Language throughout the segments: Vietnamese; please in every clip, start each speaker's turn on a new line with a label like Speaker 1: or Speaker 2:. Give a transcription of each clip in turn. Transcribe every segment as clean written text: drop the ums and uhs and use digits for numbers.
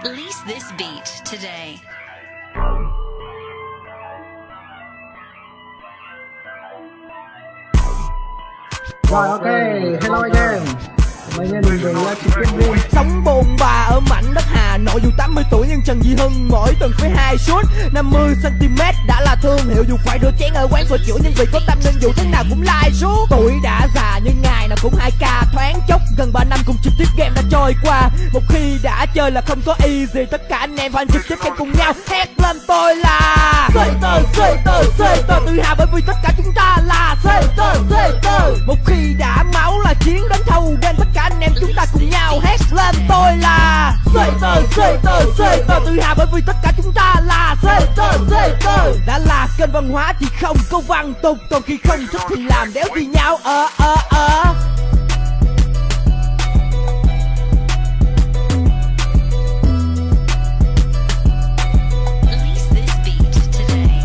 Speaker 1: Release this beat today.
Speaker 2: Rồi ok, hello anh em. Mấy anh em mình về ra trực tiếp đi.
Speaker 3: Sống bồn bà ở mảnh đất Hà Nội, dù 80 tuổi nhưng Trần Duy Hưng mỗi tuần phải 2 suất 50cm đã là thương hiệu, dù phải rửa chén ở quán phở chữa nhưng vì có tâm nên dù thế nào cũng like suốt. Tuổi đã già nhưng ngày nào cũng 2K, thoáng chốc gần 3 năm cùng trực tiếp game đã trôi qua. Một khi đã chơi là không có easy, tất cả anh em fan trực tiếp game cùng nhau hét lên tôi là Sợi tơ tự hào bởi vì tất cả chúng ta là Sợi tơ. Một khi đã máu là chiến đến thâu đêm, tất cả anh em chúng ta cùng nhau hét lên tôi là Sợi tơ tự hào bởi vì tất cả chúng ta là Sợi tơ. Đã là kênh văn hóa thì không có văn tục, còn khi không thích thì làm đéo gì nhau
Speaker 1: Release this beat today.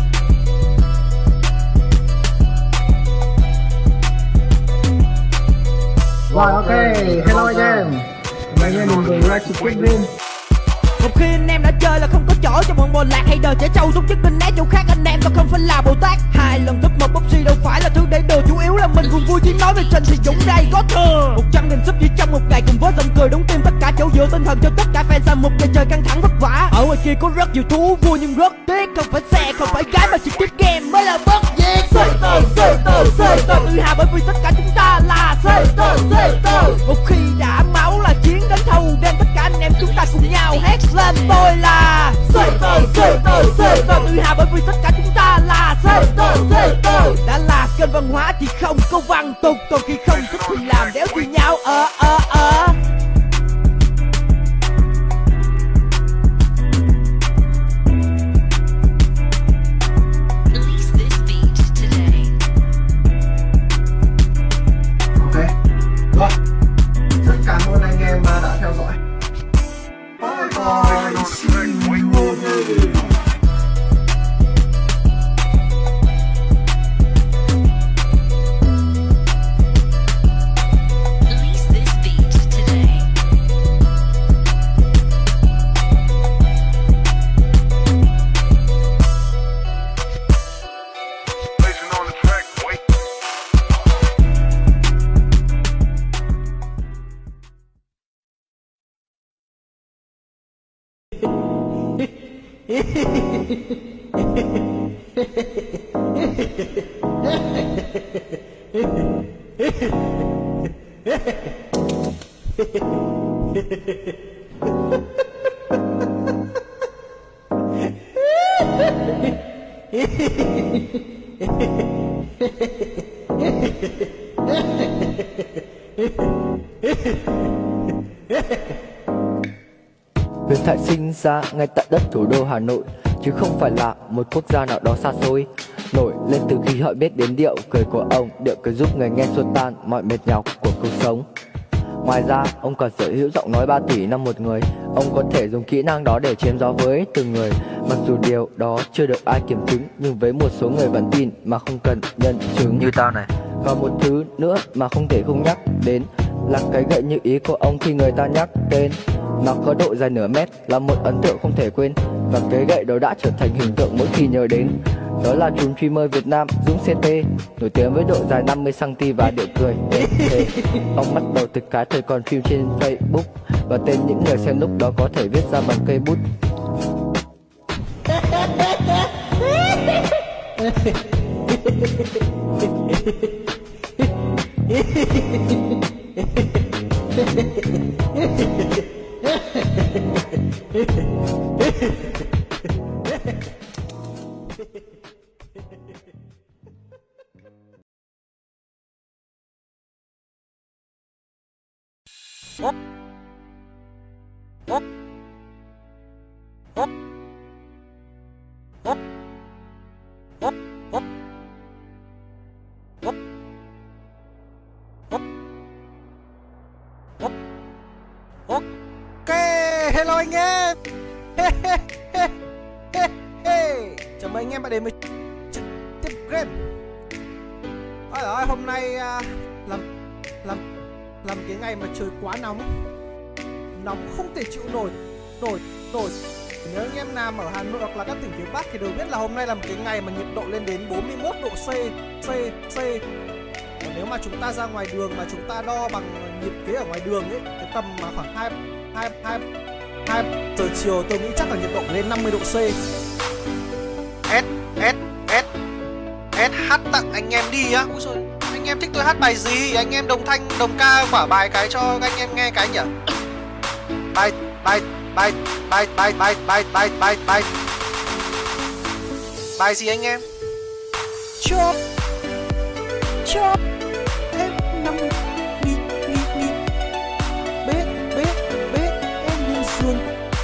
Speaker 2: Rồi ok, hello anh em. Mấy anh em mình về ra trực tiếp đi.
Speaker 3: Một khi anh em đã chơi là không có chỗ cho bọn bò lạc hay đời trẻ trâu, tốt nhất nên né chỗ khác, anh em tôi không phải là Bồ Tát. 2 lần thức một PUBG đâu phải là thứ để đồ, chủ yếu là mình cùng vui chỉ nói về Trần thì Dũng đây có thừa 100.000 sub chỉ trong một ngày cùng với dòng cười đúng tim, tất cả chỗ dựa tinh thần cho tất cả fans sau một ngày trời căng thẳng vất vả. Ở ngoài kia có rất nhiều thú vui nhưng rất tiếc, không phải xe không phải gái mà trực tiếp game mới là bất diệt. Sợi tơ tự hào bởi vì tất cả chúng ta là Sợi tơ. Một khi đã máu là chiến đến thâu đêm, tất cả anh em chúng ta cùng nhau hét lên tôi là Sợi tơ tự hào bởi vì tất cả chúng ta là Sợi tơ. Đã là kênh văn hóa thì không có văn tục, còn khi không thích thì làm đéo gì nhau
Speaker 1: Release this beat today.
Speaker 2: Ok. Rồi. Rất cảm ơn anh em đã theo dõi. Bye bye. See you later.
Speaker 1: Release this beat today.
Speaker 4: Legend on the track, boy.
Speaker 5: Huyền Thoại sinh ra ngay tại đất thủ đô Hà Nội, chứ không phải là một quốc gia nào đó xa xôi. Nổi lên từ khi họ biết đến điệu cười của ông, điệu cười giúp người nghe xua tan mọi mệt nhọc của cuộc sống. Ngoài ra, ông còn sở hữu giọng nói 3 tỷ năm một người. Ông có thể dùng kỹ năng đó để chém gió với từng người. Mặc dù điều đó chưa được ai kiểm chứng, nhưng với một số người vẫn tin mà không cần nhân chứng như tao này. Còn một thứ nữa mà không thể không nhắc đến là cái gậy như ý của ông khi người ta nhắc tên. Nó có độ dài nửa mét, là một ấn tượng không thể quên. Và cái gậy đó đã trở thành hình tượng mỗi khi nhớ đến. Đó là chùm streamer Việt Nam Dũng CT, nổi tiếng với độ dài 50cm và điệu cười. Ông bắt đầu từ cái thời còn phim trên Facebook, và tên những người xem lúc đó có thể viết ra bằng cây bút.
Speaker 3: Ok, hello anh em. Chào mừng anh em bạn đến với trực tiếp game. Ôi ơi, hôm nay làm cái ngày mà trời quá nóng không thể chịu nổi.
Speaker 6: nổi. Nếu anh em nào ở Hà Nội hoặc là các tỉnh phía Bắc thì đều biết là hôm nay là một cái ngày mà nhiệt độ lên đến 41 độ C. Còn nếu mà chúng ta ra ngoài đường mà chúng ta đo bằng nhiệt kế ở ngoài đường ấy, cái tầm mà khoảng 2 giờ chiều tôi nghĩ chắc là nhiệt độ lên 50 độ C.
Speaker 7: hát tặng anh em đi á. Úi dồi, anh em thích tôi hát bài gì? Anh em đồng thanh đồng ca quả bài cái cho anh em nghe cái nhỉ? Bài gì anh em?
Speaker 6: Chop em nằm nghỉ bế em lên giường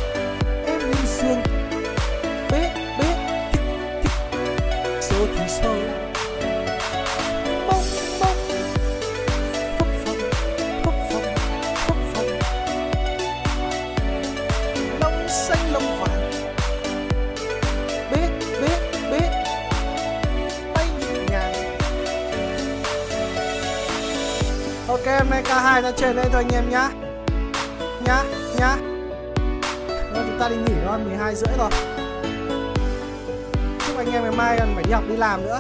Speaker 6: bế thích sâu thì sâu mong phấp phồng lông xanh lông vàng bế tay nhẹ nhàng. Ok, hôm nay K2 nó trên đây thôi anh em nhá. Rồi chúng ta đi nghỉ thôi, 12 rưỡi rồi. Chúc anh em ngày mai còn phải đi học đi làm nữa.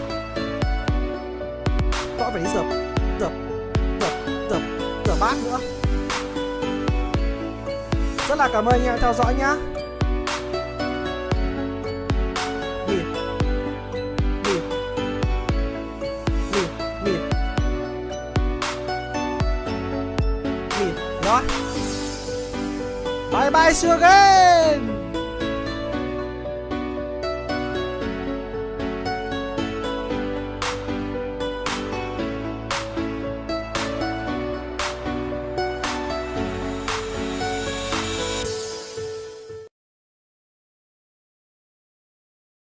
Speaker 6: Có phải đi rửa bát nữa. Rất là cảm ơn anh em theo dõi nhá. Nghỉ rồi. Bye bye Sugar.